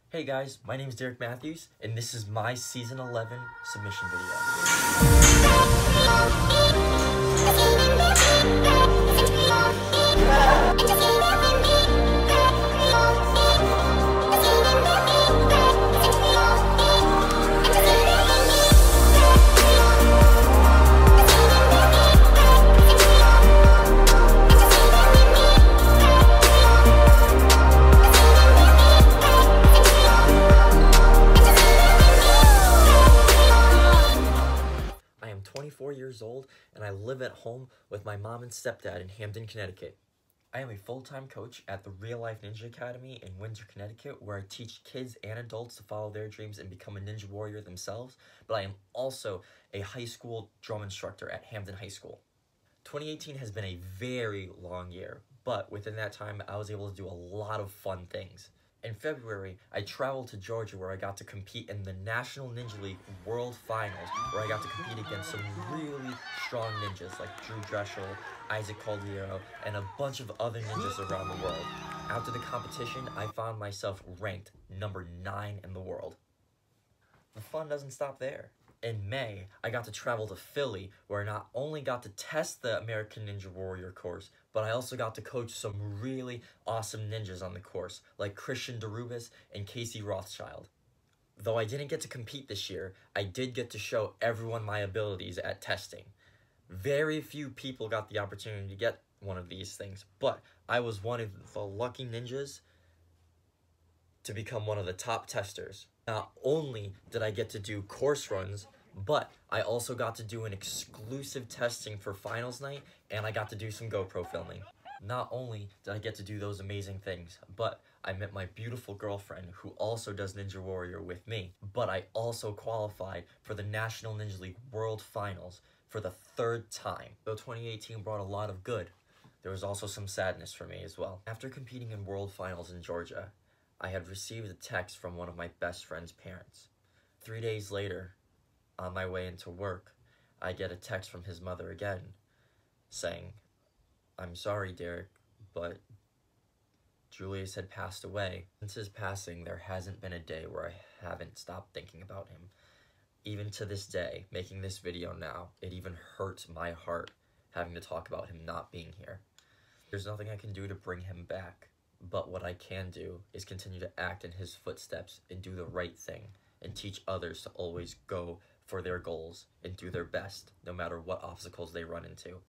Hey guys, my name is Derek Mathews, and this is my Season 11 submission video. I am 24 years old, and I live at home with my mom and stepdad in Hamden, Connecticut. I am a full-time coach at the Real Life Ninja Academy in Windsor, Connecticut, where I teach kids and adults to follow their dreams and become a ninja warrior themselves, but I am also a high school drum instructor at Hamden High School. 2018 has been a very long year, but within that time, I was able to do a lot of fun things. In February, I traveled to Georgia where I got to compete in the National Ninja League World Finals, where I got to compete against some really strong ninjas like Drew Dreschel, Isaac Caldiero, and a bunch of other ninjas around the world. After the competition, I found myself ranked number 9 in the world. The fun doesn't stop there. In May, I got to travel to Philly, where I not only got to test the American Ninja Warrior course, but I also got to coach some really awesome ninjas on the course, like Christian Derubis and Casey Rothschild. Though I didn't get to compete this year, I did get to show everyone my abilities at testing. Very few people got the opportunity to get one of these things, but I was one of the lucky ninjas to become one of the top testers. Not only did I get to do course runs, but I also got to do an exclusive testing for finals night, and I got to do some GoPro filming. Not only did I get to do those amazing things, but I met my beautiful girlfriend who also does Ninja Warrior with me, but I also qualified for the National Ninja League World Finals for the 3rd time. Though 2018 brought a lot of good, there was also some sadness for me as well. After competing in World Finals in Georgia, I had received a text from one of my best friend's parents. 3 days later, on my way into work, I get a text from his mother again, saying, "I'm sorry, Derek, but Julius had passed away." Since his passing, there hasn't been a day where I haven't stopped thinking about him. Even to this day, making this video now, it even hurts my heart having to talk about him not being here. There's nothing I can do to bring him back. But what I can do is continue to act in his footsteps and do the right thing and teach others to always go for their goals and do their best no matter what obstacles they run into.